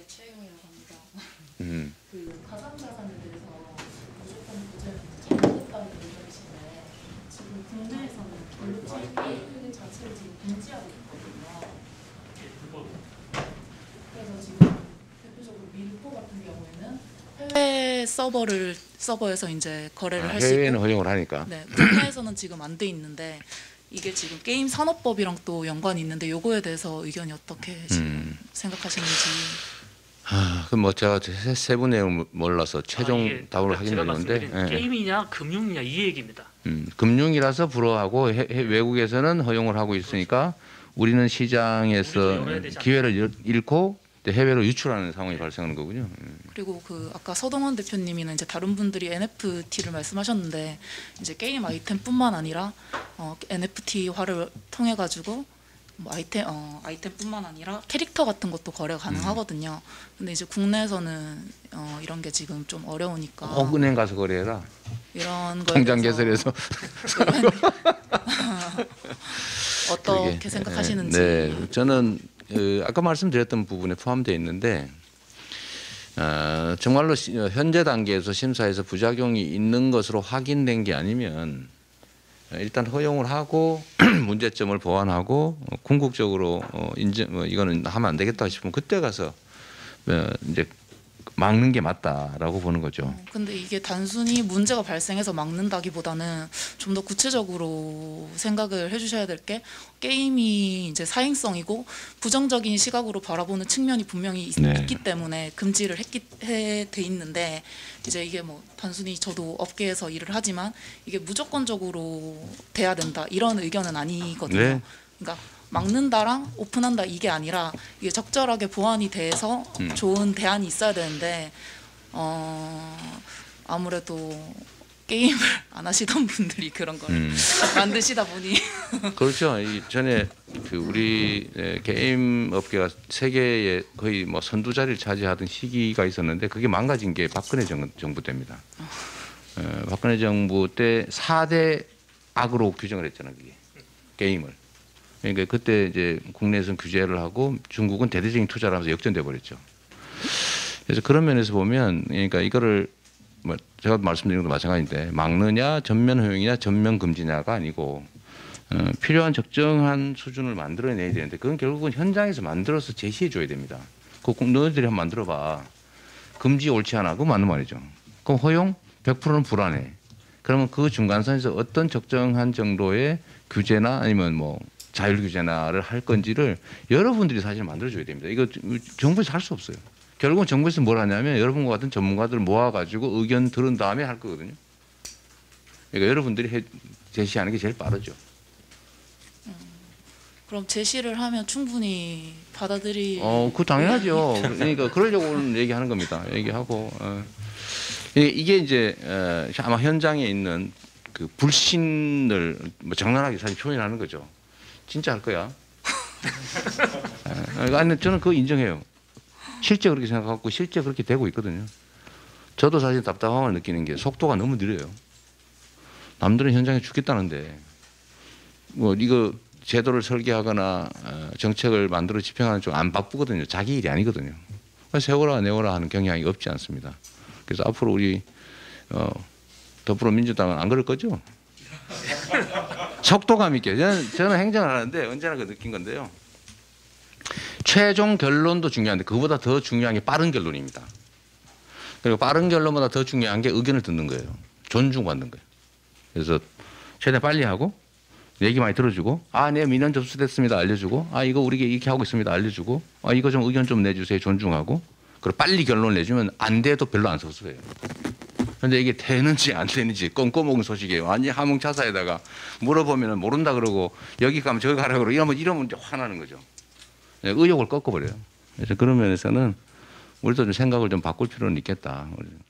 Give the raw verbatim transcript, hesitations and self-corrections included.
최영이라고 합니다. 음. 그 가상자산에 대해서 무조건 부재를 잘못했다는 의견이신데 지금 국내에서는 블록체인 게임 자체를 지금 금지하고 있거든요. 그래서 지금 대표적으로 밀포 같은 경우에는 해외 서버를 서버에서 이제 거래를 아, 하시고 해외에는 허용을 하니까. 네, 국내에서는 지금 안 돼 있는데 이게 지금 게임 산업법이랑 또 연관이 있는데 요거에 대해서 의견이 어떻게 지금 음. 생각하시는지. 아, 그럼 뭐 제가 세, 세부 내용 몰라서 최종 아, 이게 답을 하긴 제가 어려운데 말씀드린 예. 게임이냐 금융이냐 이 얘기입니다. 음, 금융이라서 불허하고 해, 해, 외국에서는 허용을 하고 있으니까 우리는 시장에서 우리도 열어야 되지 기회를 잃- 잃고 해외로 유출하는 상황이 발생하는 거군요. 음. 그리고 그 아까 서동원 대표님이나 이제 다른 분들이 엔에프티를 말씀하셨는데 이제 게임 아이템뿐만 아니라 어, 엔에프티화를 통해 가지고 뭐 아이템 어, 아이템뿐만 아니라 캐릭터 같은 것도 거래 가능하거든요. 근데 이제 국내에서는 어, 이런 게 지금 좀 어려우니까 꼭 은행 가서 거래해라. 이런 거에 통장 대해서 개설해서. 어떻게 그러게. 생각하시는지. 네, 저는 그 아까 말씀드렸던 부분에 포함되어 있는데 어, 정말로 시, 현재 단계에서 심사에서 부작용이 있는 것으로 확인된 게 아니면 일단 허용을 하고 문제점을 보완하고 어, 궁극적으로 어, 인정 뭐 이거는 하면 안 되겠다 싶으면 그때 가서 어, 이제 막는 게 맞다라고 보는 거죠. 어, 근데 이게 단순히 문제가 발생해서 막는다기보다는 좀 더 구체적으로 생각을 해주셔야 될 게 게임이 이제 사행성이고 부정적인 시각으로 바라보는 측면이 분명히 있, 네. 있기 때문에 금지를 했기 해, 돼 있는데 이제 이게 뭐 단순히 저도 업계에서 일을 하지만 이게 무조건적으로 돼야 된다 이런 의견은 아니거든요. 네. 그러니까 막는다랑 오픈한다 이게 아니라 이게 적절하게 보완이 돼서 음. 좋은 대안이 있어야 되는데 어 아무래도 게임을 안 하시던 분들이 그런 걸 음. 만드시다 보니 그렇죠. 이 전에 그 우리 에, 게임 업계가 세계의 거의 뭐 선두 자리를 차지하던 시기가 있었는데 그게 망가진 게 박근혜 정, 정부 때입니다. 어, 박근혜 정부 때 사 대 악으로 규정을 했잖아요. 그게 게임을. 그러니까 그때 이제 국내에서는 규제를 하고 중국은 대대적인 투자를 하면서 역전돼 버렸죠. 그래서 그런 면에서 보면 그러니까 이거를 뭐 제가 말씀드린 것도 마찬가지인데 막느냐 전면 허용이냐 전면 금지냐가 아니고 어, 필요한 적정한 수준을 만들어내야 되는데 그건 결국은 현장에서 만들어서 제시해 줘야 됩니다. 그 너희들이 한번 만들어봐. 금지 옳지 않아. 그거 맞는 말이죠. 그럼 허용 백 퍼센트는 불안해. 그러면 그 중간선에서 어떤 적정한 정도의 규제나 아니면 뭐 자율 규제나를 할 건지를 여러분들이 사실 만들어줘야 됩니다. 이거 정부에서 할 수 없어요. 결국은 정부에서 뭘 하냐면 여러분과 같은 전문가들을 모아가지고 의견 들은 다음에 할 거거든요. 그러니까 여러분들이 해, 제시하는 게 제일 빠르죠. 음, 그럼 제시를 하면 충분히 받아들이. 어, 그 당연하죠. 그러니까 그러려고는 얘기하는 겁니다. 얘기하고 어. 이게 이제 어, 아마 현장에 있는 그 불신을 뭐 장난하게 사실 표현하는 거죠. 진짜 할 거야. 아니 저는 그거 인정해요. 실제 그렇게 생각하고 실제 그렇게 되고 있거든요. 저도 사실 답답함을 느끼는 게 속도가 너무 느려요. 남들은 현장에 죽겠다는데 뭐 이거 제도를 설계하거나 정책을 만들어 집행하는 좀 안 바쁘거든요. 자기 일이 아니거든요. 세워라 내워라 하는 경향이 없지 않습니다. 그래서 앞으로 우리 어, 더불어민주당은 안 그럴 거죠? 속도감 있게 저는, 저는 행정을 하는데 언제나 그 느낀 건데요. 최종 결론도 중요한데 그보다 더 중요한 게 빠른 결론입니다. 그리고 빠른 결론보다 더 중요한 게 의견을 듣는 거예요. 존중받는 거예요. 그래서 최대한 빨리 하고 얘기 많이 들어주고 아, 네 민원 접수됐습니다 알려주고 아 이거 우리 이렇게 하고 있습니다 알려주고 아 이거 좀 의견 좀 내주세요 존중하고 그리고 빨리 결론을 내주면 안 돼도 별로 안 섭섭해요. 그런데 이게 되는지 안 되는지 껌껌먹은 소식이에요. 완전 하몽차사에다가 물어보면 모른다 그러고 여기 가면 저기 가라 그러고 이러면 이러면 이제 화나는 거죠. 의욕을 꺾어버려요. 그래서 그런 면에서는 우리도 좀 생각을 좀 바꿀 필요는 있겠다.